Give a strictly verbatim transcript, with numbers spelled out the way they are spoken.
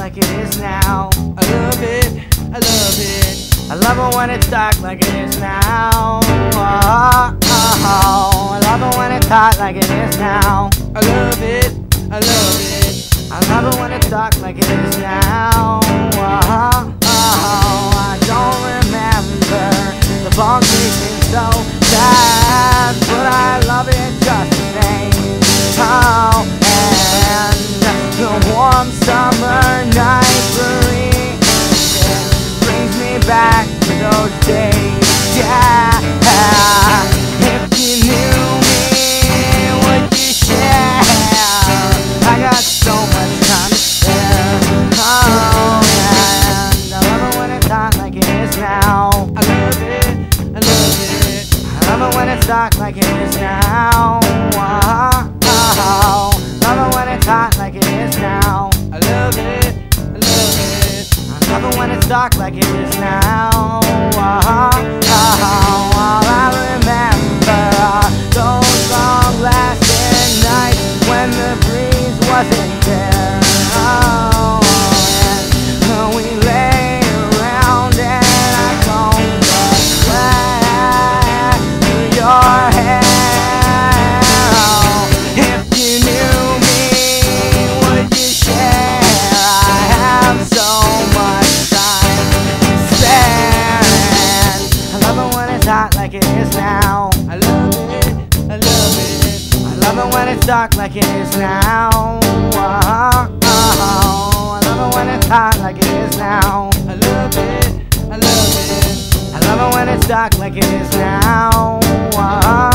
like it is now. I love it, I love it. I love it when it's dark like it is now. Oh, oh, oh. I love it when it's hot like it is now. I love it, I love it. I love it when it's dark like it is now. Oh, oh, oh. I don't remember the fog seems so sad, but I love it just the same. Oh, and the warm summer night breeze brings me back to those days. Yeah, if you knew me, would you share? I got so much time to spare. Oh, and I love it when it's hot like it is now. I love it, I love it. I love it when it's dark like it is now. Oh, oh, oh. Love it when it's hot like it is now. I love it, I love it. I love it when it's dark like it is now. Oh, oh, oh. All I remember are those long-lasting nights when the breeze wasn't there. Oh, and we lay around and I combed the sweat through your hair. Oh, if you knew me, would you share? I have so much time to spare, and I love it when it's hot like it is now. I love it, I love it. I love it when it's dark like it is now. Oh, oh, oh. I love it when it's hot like it is now. I love it, I love it. I love it when it's dark like it is now. Oh,